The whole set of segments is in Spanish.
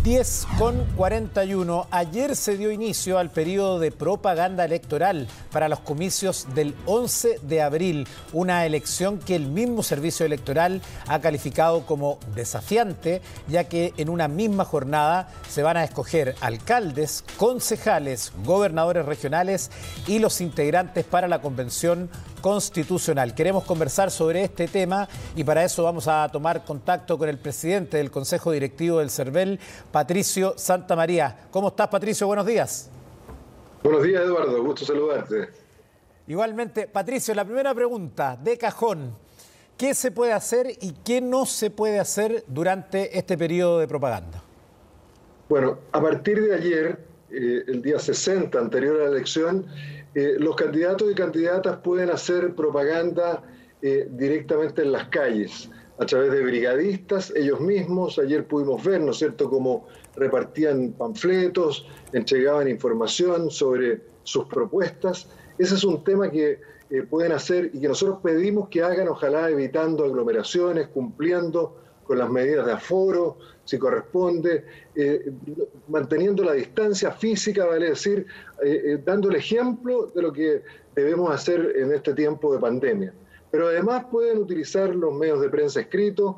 10:41. Ayer se dio inicio al periodo de propaganda electoral para los comicios del 11 de abril, una elección que el mismo Servicio Electoral ha calificado como desafiante, ya que en una misma jornada se van a escoger alcaldes, concejales, gobernadores regionales y los integrantes para la Convención Constitucional. Queremos conversar sobre este tema y para eso vamos a tomar contacto con el presidente del Consejo Directivo del CERVEL, Patricio Santamaría. ¿Cómo estás, Patricio? Buenos días. Buenos días, Eduardo. Gusto saludarte. Igualmente. Patricio, la primera pregunta de cajón. ¿Qué se puede hacer y qué no se puede hacer durante este periodo de propaganda? Bueno, a partir de ayer, el día 60, anterior a la elección, los candidatos y candidatas pueden hacer propaganda directamente en las calles, a través de brigadistas, ellos mismos. Ayer pudimos ver, ¿no es cierto?, cómo repartían panfletos, entregaban información sobre sus propuestas. Ese es un tema que pueden hacer y que nosotros pedimos que hagan, ojalá evitando aglomeraciones, cumpliendo con las medidas de aforo, si corresponde, manteniendo la distancia física, vale decir, dando el ejemplo de lo que debemos hacer en este tiempo de pandemia. Pero además pueden utilizar los medios de prensa escritos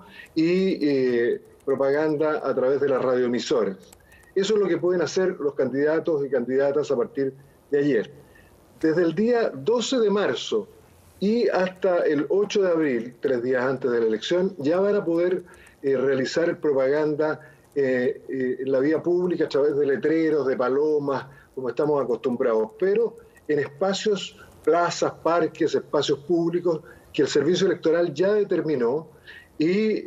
y propaganda a través de las radioemisoras. Eso es lo que pueden hacer los candidatos y candidatas a partir de ayer. Desde el día 12 de marzo y hasta el 8 de abril, 3 días antes de la elección, ya van a poder realizar propaganda en la vía pública a través de letreros, de palomas, como estamos acostumbrados, pero en espacios, plazas, parques, espacios públicos que el Servicio Electoral ya determinó y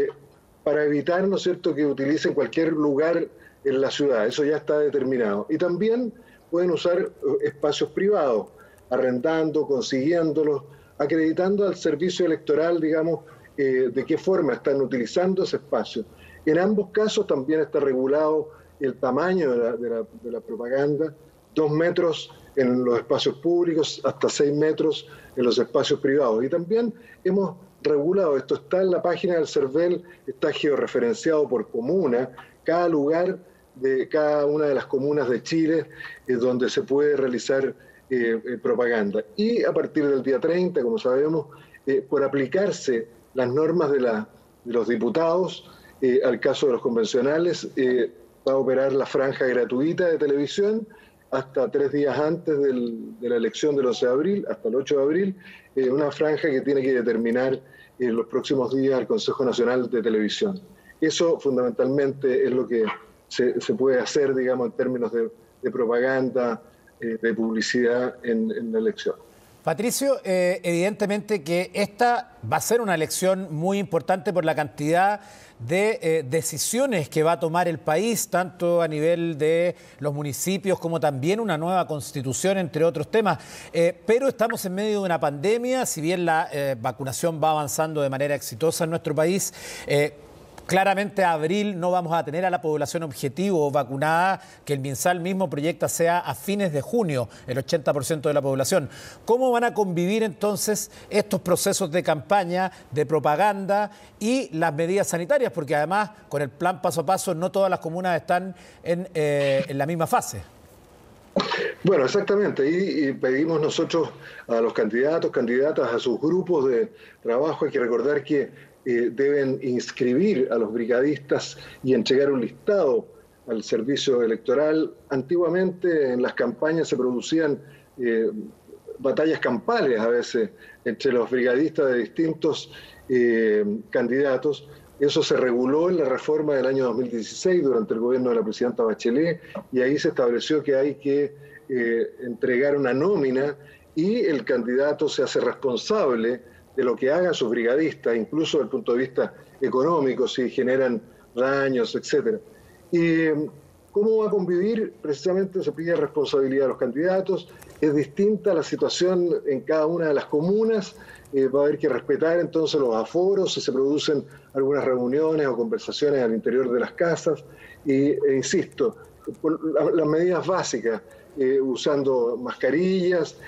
para evitar, ¿no es cierto?, que utilicen cualquier lugar en la ciudad. Eso ya está determinado. Y también pueden usar espacios privados, arrendando, consiguiéndolos, acreditando al Servicio Electoral, digamos, de qué forma están utilizando ese espacio. En ambos casos también está regulado el tamaño de la propaganda, 2 metros en los espacios públicos, hasta 6 metros en los espacios privados. Y también hemos regulado, esto está en la página del CERVEL, está georreferenciado por comuna, cada lugar de cada una de las comunas de Chile donde se puede realizar propaganda. Y a partir del día 30, como sabemos, por aplicarse las normas de los diputados, al caso de los convencionales, va a operar la franja gratuita de televisión hasta 3 días antes de la elección del 11 de abril, hasta el 8 de abril, una franja que tiene que determinar en los próximos días el Consejo Nacional de Televisión. Eso fundamentalmente es lo que se puede hacer, digamos, en términos de propaganda, de publicidad en la elección. Patricio, evidentemente que esta va a ser una elección muy importante por la cantidad de decisiones que va a tomar el país, tanto a nivel de los municipios como también una nueva constitución, entre otros temas. Pero estamos en medio de una pandemia, si bien la vacunación va avanzando de manera exitosa en nuestro país, claramente a abril no vamos a tener a la población objetivo vacunada, que el MinSal mismo proyecta sea a fines de junio, el 80% de la población. ¿Cómo van a convivir entonces estos procesos de campaña, de propaganda y las medidas sanitarias? Porque además, con el plan paso a paso, no todas las comunas están en la misma fase. Bueno, exactamente. Y pedimos nosotros a los candidatos, candidatas, a sus grupos de trabajo, hay que recordar que deben inscribir a los brigadistas y entregar un listado al Servicio Electoral. Antiguamente en las campañas se producían batallas campales a veces entre los brigadistas de distintos candidatos. Eso se reguló en la reforma del año 2016 durante el gobierno de la presidenta Bachelet, y ahí se estableció que hay que entregar una nómina y el candidato se hace responsable de lo que hagan sus brigadistas, incluso desde el punto de vista económico, si generan daños, etc. ¿Y cómo va a convivir? Precisamente se pide responsabilidad a los candidatos. Es distinta la situación en cada una de las comunas. Va a haber que respetar entonces los aforos, si se producen algunas reuniones o conversaciones al interior de las casas. Insisto, las medidas básicas, usando mascarillas,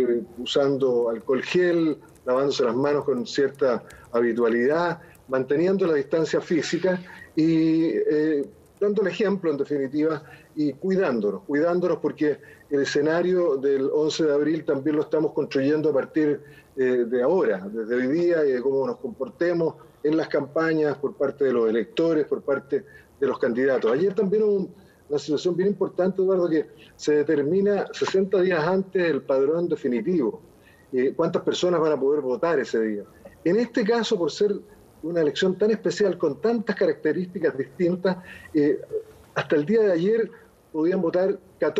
usando alcohol gel, lavándose las manos con cierta habitualidad, manteniendo la distancia física y dando el ejemplo en definitiva y cuidándonos porque el escenario del 11 de abril también lo estamos construyendo a partir de ahora, desde hoy día, y de cómo nos comportemos en las campañas por parte de los electores, por parte de los candidatos. Ayer también hubo una situación bien importante, Eduardo, que se determina 60 días antes el padrón definitivo, cuántas personas van a poder votar ese día. En este caso, por ser una elección tan especial, con tantas características distintas, hasta el día de ayer podían votar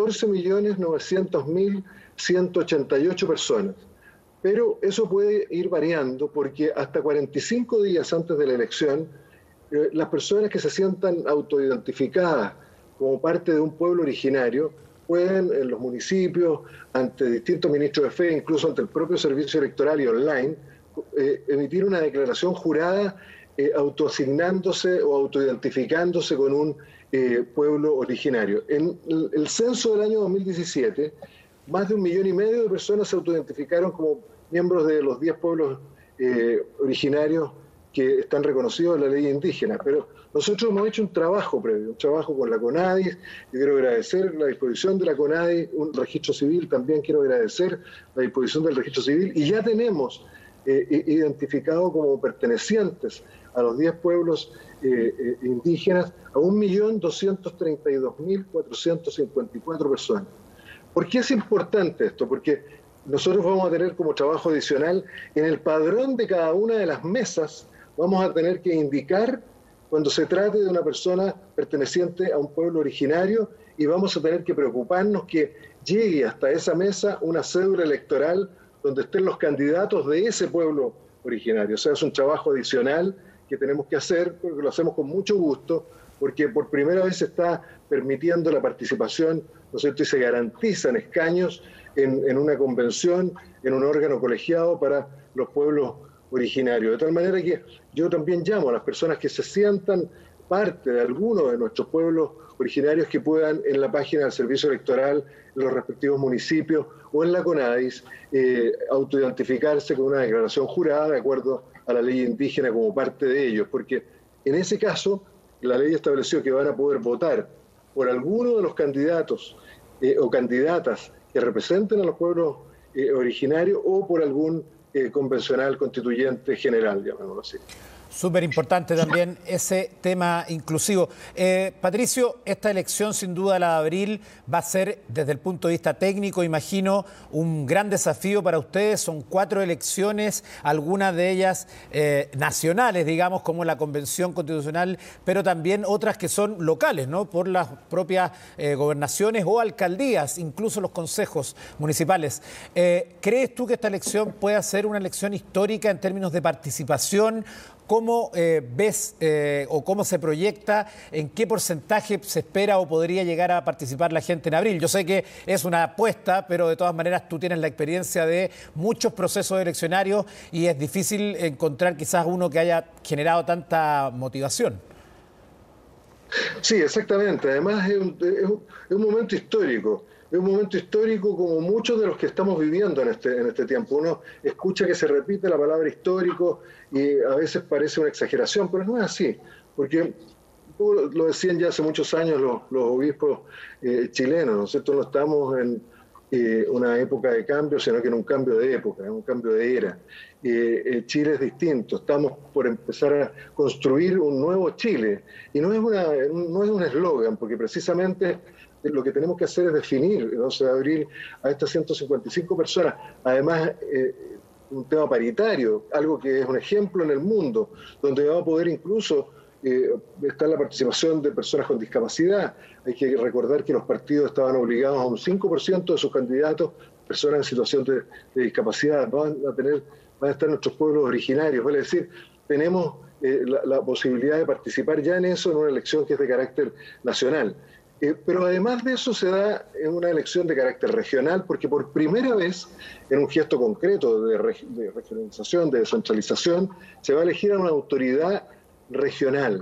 14.900.188 personas. Pero eso puede ir variando porque hasta 45 días antes de la elección, las personas que se sientan autoidentificadas como parte de un pueblo originario pueden en los municipios, ante distintos ministros de fe, incluso ante el propio servicio electoral y online, emitir una declaración jurada autoasignándose o autoidentificándose con un pueblo originario. En el censo del año 2017, más de 1,5 millones de personas se autoidentificaron como miembros de los 10 pueblos originarios que están reconocidos en la ley indígena. Pero nosotros hemos hecho un trabajo previo, un trabajo con la CONADIS. Yo quiero agradecer la disposición de la CONADIS, un registro civil, también quiero agradecer la disposición del registro civil, y ya tenemos identificado como pertenecientes a los 10 pueblos indígenas a 1.232.454 personas. ¿Por qué es importante esto? Porque nosotros vamos a tener como trabajo adicional, en el padrón de cada una de las mesas, vamos a tener que indicar cuando se trate de una persona perteneciente a un pueblo originario, y vamos a tener que preocuparnos que llegue hasta esa mesa una cédula electoral donde estén los candidatos de ese pueblo originario. O sea, es un trabajo adicional que tenemos que hacer, porque lo hacemos con mucho gusto, porque por primera vez se está permitiendo la participación, ¿no es cierto?, y se garantizan escaños en una convención, en un órgano colegiado para los pueblos originarios. De tal manera que yo también llamo a las personas que se sientan parte de alguno de nuestros pueblos originarios que puedan en la página del Servicio Electoral, en los respectivos municipios o en la CONADIS, autoidentificarse con una declaración jurada de acuerdo a la ley indígena como parte de ellos, porque en ese caso la ley estableció que van a poder votar por alguno de los candidatos o candidatas que representen a los pueblos originarios o por algún convencional constituyente general, llamémoslo así. Súper importante también ese tema inclusivo. Patricio, esta elección sin duda, la de abril, va a ser desde el punto de vista técnico, imagino, un gran desafío para ustedes. Son 4 elecciones, algunas de ellas nacionales, digamos, como la Convención Constitucional, pero también otras que son locales, ¿no?, por las propias gobernaciones o alcaldías, incluso los consejos municipales. ¿Crees tú que esta elección pueda ser una elección histórica en términos de participación? ¿Cómo ves o cómo se proyecta, en qué porcentaje se espera o podría llegar a participar la gente en abril? Yo sé que es una apuesta, pero de todas maneras tú tienes la experiencia de muchos procesos eleccionarios y es difícil encontrar quizás uno que haya generado tanta motivación. Sí, exactamente. Además es un momento histórico. Es un momento histórico como muchos de los que estamos viviendo en este tiempo. Uno escucha que se repite la palabra histórico y a veces parece una exageración, pero no es así. Porque lo decían ya hace muchos años los obispos chilenos, ¿no es cierto? No estamos en una época de cambio, sino que en un cambio de época, en un cambio de era. Chile es distinto, estamos por empezar a construir un nuevo Chile. Y no es un eslogan, porque precisamente lo que tenemos que hacer es definir el 11 de abril a estas 155 personas. Además, un tema paritario, algo que es un ejemplo en el mundo, donde va a poder incluso estar la participación de personas con discapacidad. Hay que recordar que los partidos estaban obligados a un 5% de sus candidatos, personas en situación de discapacidad. Van a estar nuestros pueblos originarios, vale decir, tenemos la posibilidad de participar ya en eso, en una elección que es de carácter nacional. Pero además de eso se da en una elección de carácter regional, porque por primera vez, en un gesto concreto de regionalización, de descentralización, se va a elegir a una autoridad regional.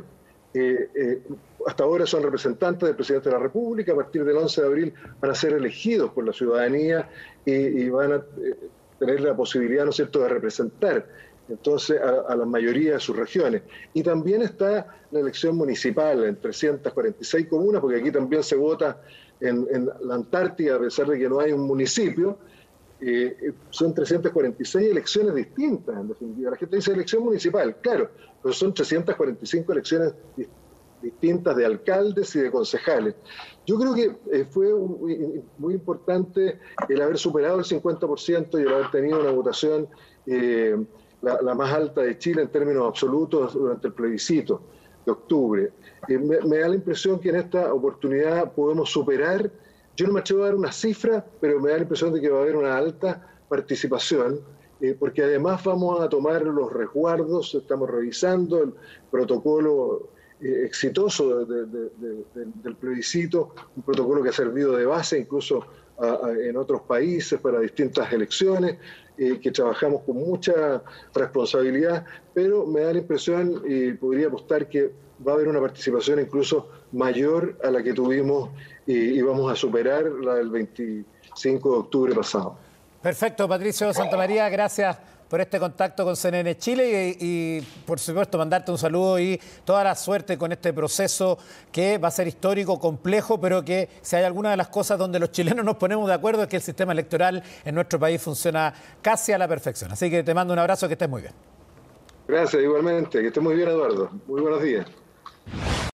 Hasta ahora son representantes del presidente de la República. A partir del 11 de abril van a ser elegidos por la ciudadanía y van a tener la posibilidad, ¿no es cierto?, de representar entonces a la mayoría de sus regiones. Y también está la elección municipal en 346 comunas, porque aquí también se vota en la Antártida, a pesar de que no hay un municipio. Son 346 elecciones distintas, en definitiva. La gente dice elección municipal, claro, pero son 345 elecciones distintas de alcaldes y de concejales. Yo creo que fue muy importante el haber superado el 50% y el haber tenido una votación la más alta de Chile en términos absolutos durante el plebiscito de octubre. Me da la impresión que en esta oportunidad podemos superar. Yo no me atrevo a dar una cifra, pero me da la impresión de que va a haber una alta participación, porque además vamos a tomar los resguardos, estamos revisando el protocolo exitoso del plebiscito, un protocolo que ha servido de base incluso en otros países para distintas elecciones, que trabajamos con mucha responsabilidad, pero me da la impresión y podría apostar que va a haber una participación incluso mayor a la que tuvimos y vamos a superar la del 25 de octubre pasado. Perfecto, Patricio Santamaría, gracias por este contacto con CNN Chile y por supuesto mandarte un saludo y toda la suerte con este proceso que va a ser histórico, complejo, pero que si hay alguna de las cosas donde los chilenos nos ponemos de acuerdo es que el sistema electoral en nuestro país funciona casi a la perfección. Así que te mando un abrazo, que estés muy bien. Gracias, igualmente, que estés muy bien, Eduardo. Muy buenos días.